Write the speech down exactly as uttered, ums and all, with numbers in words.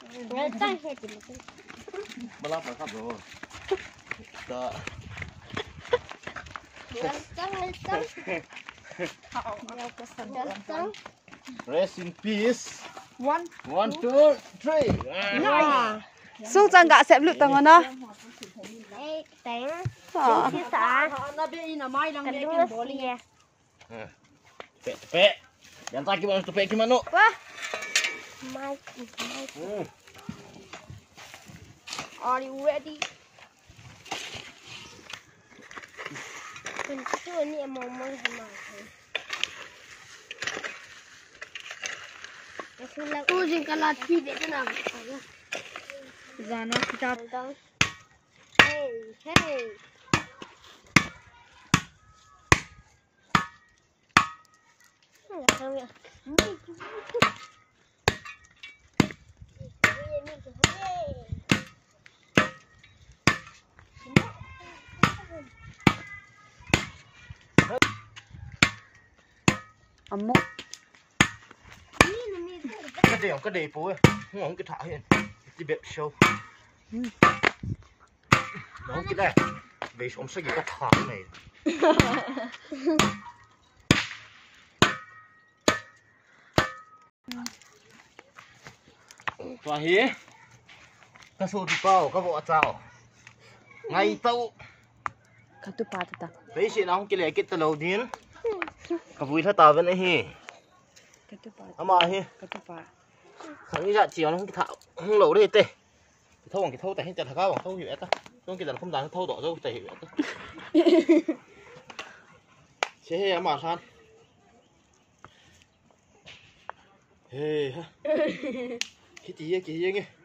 Người ta hết thì mình Bà lắp phải khắp rồi. Đó. Người ta người ta Người ta Rest in peace. One. One, two, three. Nice. Su chang gak sep lu tang na. Ê, tén À. Chia xã Nó bị nó mai đang Cần bị đúng cái là bố đi. xìa Cepet, cepet. Yang tak gimana cepet gimana? Wah Mai Mai Hmm. Are you ready? Mình chưa ni em mong mong hả mà tu jing kalau thi để cái nào Giờ nó kita Don't. Hey, hey. Không ạ. Amo. Cái đèo cái đề phố không không cái thả hiện cái bếp show. Đó cái này về sống sao gì có thả này. Và hí cái số đi bao cái vợ chào ngày tàu Katu pa ta. đấy chị nó cái này cái tàu điên cái vui thật tao vẫn ấy hi Katu pa. à mà hi Katu pa. thằng ấy dạ chiều nó không cái thạo không lẩu đây tê cái thâu bằng cái thâu tại hiện tại thằng cao bằng thâu hiểu ta trong cái không đáng thâu đỏ dâu tại hiểu ta chế em mà san hey ha cái gì cái gì nghe